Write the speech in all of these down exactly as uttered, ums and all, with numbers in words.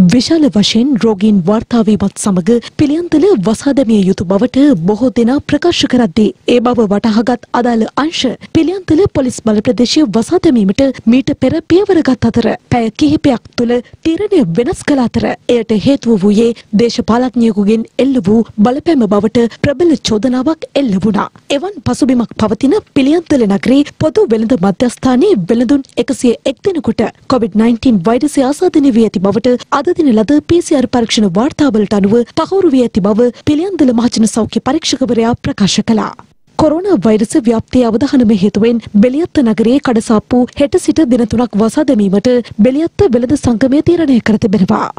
විශාල වශයෙන් රෝගීන් වාර්තා වීමත් සමග පිළියන්තල වසා දැමිය යුතු බවට බොහෝ දෙනා ප්‍රකාශ කරද්දී ඒ බව වටහාගත් අදාළ අංශ පිළියන්තල පොලිස් බල ප්‍රදේශයේ වසා දැමීමට මීට පෙර පියවර ගත් අතර පැය කිහිපයක් තුළ තීරණය වෙනස් කළ අතර එයට හේතුව වූයේ දේශපාලඥයෙකුගෙන් එල්ල වූ බලපෑම බවට ප්‍රබල චෝදනාවක් එල්ල වුණා. එවන් පසුබිමක් පවතින පිළියන්තල නගරේ පොදු වෙළඳ මධ්‍යස්ථානයේ වෙළඳුන් එකසිය එක් දෙනෙකුට කොවිඩ් නයින්ටීන් වෛරසය ආසාදනය වී ඇති බවට අද දින ලද පී සී ආර් පරීක්ෂණ වාර්තාවලට අනුව තහවුරු වී ඇති බව පිළියන්දල මහජන සෞඛ්‍ය පරීක්ෂකවරයා ප්‍රකාශ කළා. කොරෝනා වෛරස ව්‍යාප්තිය අවධානම හේතුවෙන් බෙලියත්ත නගරයේ කඩසාප්පු හෙට සිට දින තුනක් වසා දැමීමට බෙලියත්ත වෙළඳ සංගමය තීරණය කර තිබෙනවා.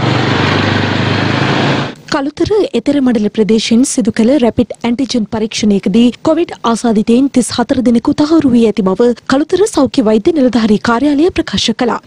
කළුතර එතෙර මඩල ප්‍රදේශයෙන් සිදු කළ රැපිඩ් ඇන්ටිජන් පරීක්ෂණයකදී කොවිඩ් ආසාදිතයින් තිස් හතර දෙනෙකු තහවුරු වී ඇති බව කළුතර සෞඛ්‍ය වෛද්‍ය නිලධාරී කාර්යාලය ප්‍රකාශ කළා.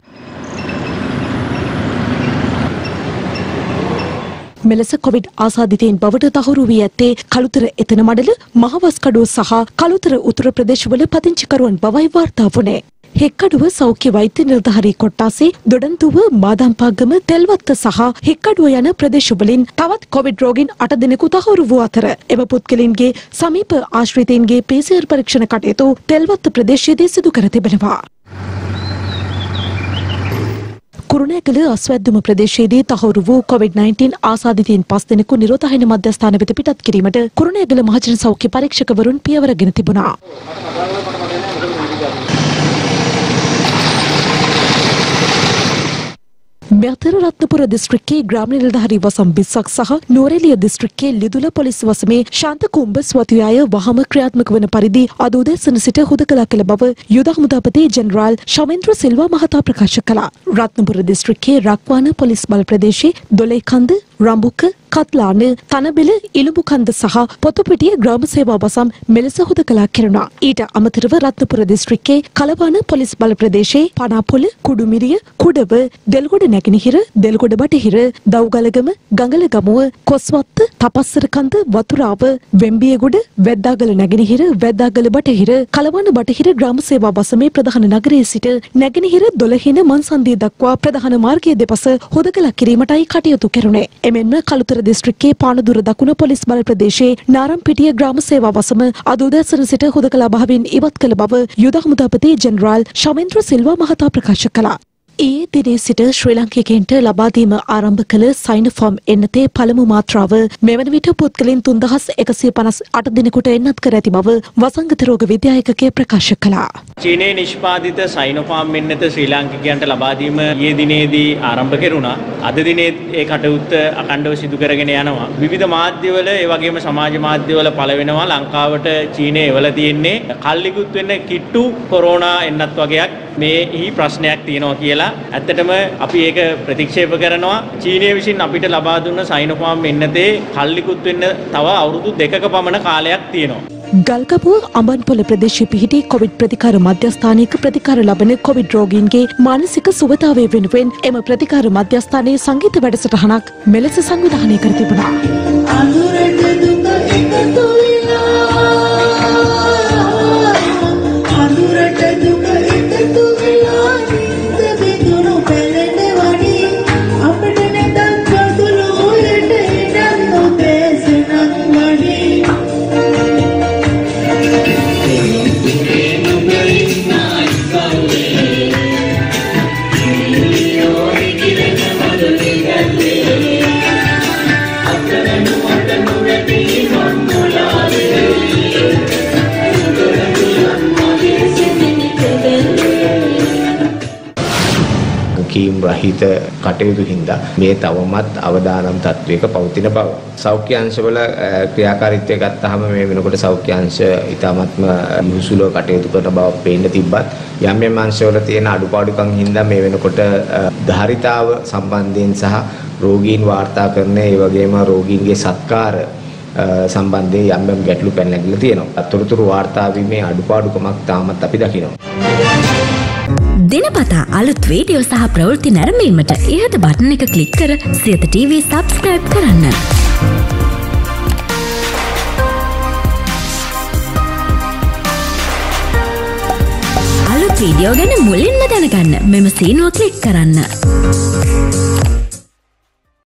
මෙලෙස කොවිඩ් ආසාදිතයින් බවට තහවුරු වී ඇත්තේ කළුතර එතන මඩල මහවස්කඩුව සහ කළුතර උතුර ප්‍රදේශවල පදිංචිකරුවන් බවයි වාර්තා වුණේ. හෙක්කඩුව සෞඛ්‍ය වෛද්‍ය නිලධාරී කොට්ටාසේ දොඩන්තුව මාදම්පාගම තෙල්වත්ත සහ හෙක්කඩුව යන ප්‍රදේශවලින් තවත් කොවිඩ් රෝගීන් අට දෙනෙකු තහවුරු වූ අතර එම පුද්ගලයන්ගේ සමීප ආශ්‍රිතයින්ගේ පී සී ආර් පරීක්ෂණ කටයුතු තෙල්වත්ත ප්‍රදේශයේදී සිදු කර තිබෙනවා. කුරුණෑගල අස්වැද්දුම ප්‍රදේශයේදී තහවුරු වූ කොවිඩ් නයින්ටීන් ආසාදිතයින් පස් දෙනෙකු නිරෝධායන මධ්‍යස්ථාන වෙත පිටත් කිරීමට කුරුණෑගල මහජන සෞඛ්‍ය පරීක්ෂකවරුන් පියවරගෙන තිබුණා. මෙතර රත්නපුර දිස්ත්‍රික්කයේ ග්‍රාම නිලධාරී වසම් විස්සක් සහ නුවරඑළිය දිස්ත්‍රික්කයේ ලිදුල පොලිස් වසමේ ශාන්ත කුම්භ ස්වතුයාය වහම ක්‍රියාත්මක වන පරිදි අද උදෑසන සිට හුදකලා කළ බව යුද හමුදාපති ජෙනරාල් ශමේන්ද්‍ර සිල්වා මහතා ප්‍රකාශ කළා. රත්නපුර දිස්ත්‍රික්කයේ රක්වාන පොලිස් බල ප්‍රදේශයේ දොළේකන්ද රම්බුක කත්ලාන තනබෙල ඉලුඹුකන්ද සහ පොතුපිටිය ග්‍රාම සේවා වසම් මෙලෙස හුදකලා කෙරුණා. ඊට අමතරව රත්නපුර දිස්ත්‍රික්කයේ කලවාන පොලිස් බල ප්‍රදේශයේ පනාපොළ කුඩුමිරිය කුඩව දෙල්ගොඩ නැගෙනහිර දෙල්ගොඩ බටහිර දව්ගලගම ගඟලගමුව කොස්වත්ත තපස්සරකන්ද වතුරාව වෙම්බියගොඩ වැද්දාගල නැගෙනහිර වැද්දාගල බටහිර කලවාන බටහිර ග්‍රාම සේවා වසමේ ප්‍රධාන නගරයේ සිට නැගෙනහිර දොළහින මන්සන්දිය දක්වා ප්‍රධාන මාර්ගයේ දෙපස හුදකලා කිරීමටයි කටයුතු කෙරුණේ. එමෙන්ම කළුතර දිස්ත්‍රික්කයේ පානදුර දකුණ පොලිස් බල ප්‍රදේශයේ නාරම්පිටිය ග්‍රාම සේවා වසම අද උදෑසන සිට හුදකලා භාවයෙන් ඉවත් කළ බව යුද හමුදාපති ජෙනරාල් ශමේන්ද්‍ර සිල්වා මහතා ප්‍රකාශ කළා. ඊයේ දිනේ සිට ශ්‍රී ලාංකිකයන්ට ලබා දීම ආරම්භ කළ සයිනෝෆාර්ම් එන්නතේ පළමු මාත්‍රාව මෙවන විට පුද්ගලයන් තුන්දහස් එකසිය පනස් අට දිනකට එන්නත් කර ඇති බව වසංගත රෝග විද්‍යායකකයා ප්‍රකාශ කළා. චීනයේ නිෂ්පාදිත සයිනෝෆාර්ම් එන්නත ශ්‍රී ලාංකිකයන්ට ලබා දීම ඊයේ දිනේදී ආරම්භ කෙරුණා. අද දිනේ ඒ කටයුත්ත අඛණ්ඩව සිදු කරගෙන යනවා. විවිධ මාධ්‍යවල ඒ වගේම සමාජ මාධ්‍යවල පළ වෙනවා ලංකාවට චීනයේ එවලා තියෙන්නේ කල්ලිකුත් වෙන කිට්ටු කොරෝනා එන්නත් වගේක් මේහි ප්‍රශ්නයක් තියෙනවා කියලා. ඇත්තටම අපි ඒක ප්‍රතික්ෂේප කරනවා. චීනය විසින් අපිට ලබා දුන්න සයිනෝෆාර්ම් එන්නතේ කල්ලිකුත් වෙන්න තව අවුරුදු දෙකක පමණ කාලයක් තියෙනවා. ගල්කපුව අඹන්පොළ ප්‍රදේශයේ පිහිටි කොවිඩ් ප්‍රතිකාර මධ්‍යස්ථානයක ප්‍රතිකාර ලබන කොවිඩ් රෝගීන්ගේ මානසික සුවතාවය වෙනුවෙන් එම ප්‍රතිකාර මධ්‍යස්ථානයේ සංගීත වැඩසටහනක් මෙලෙස සංවිධානය කර තිබුණා. අඳුරට දුක එකතු වෙලා අඳුරට දුක එකතු වෙලා දෙවිදුණු පෙළෙන වඩි අපිට නැතත් වතුළු උලට ඉඩම් නොදේශනක් වඩි කීම් රහිත කටයුතු හින්දා මේ තවමත් අවදානම් තත්වයක පවතින බව. සෞඛ්‍ය අංශවල ක්‍රියාකාරීත්වය ගත්තාම මේ වෙනකොට සෞඛ්‍ය අංශ ඉතාමත්ම යොසුලව කටයුතු කරන බව පේන්න තිබ්බත් යම් යම් අංශවල තියෙන අඩුපාඩුකම් හින්දා මේ වෙනකොට ධාරිතාව සම්බන්ධයෙන් සහ රෝගීන් වාර්තාකරණය ඒ වගේම රෝගීන්ගේ සත්කාර සම්බන්ධයෙන් යම් යම් ගැටලු පැන නැගිලා තියෙනවා. අතුරුතුරු වාර්තා වීමේ අඩුපාඩුකමක් තාමත් අපි දකිනවා. දිනපතා අලුත් වීඩියෝ සහ ප්‍රවෘත්ති නැරඹීමට ඉහත බටන් එක ක්ලික් කර සියත ටීවී සබ්ස්ක්‍රයිබ් කරන්න. අලුත් වීඩියෝ ගැන මුලින්ම දැනගන්න මෙම සීනුව ක්ලික් කරන්න.